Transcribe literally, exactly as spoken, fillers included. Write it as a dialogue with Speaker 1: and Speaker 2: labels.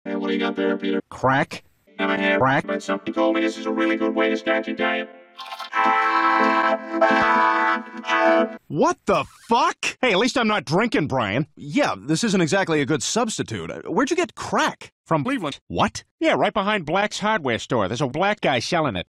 Speaker 1: Hey, what do you got there, Peter?
Speaker 2: Crack.
Speaker 1: Never have.
Speaker 2: Crack.
Speaker 1: But somebody told me this is a really good way to start your diet.
Speaker 2: What the fuck? Hey, at least I'm not drinking, Brian. Yeah, this isn't exactly a good substitute. Where'd you get crack? From
Speaker 3: Cleveland.
Speaker 2: What?
Speaker 3: Yeah, right behind Black's hardware store. There's a black guy selling it.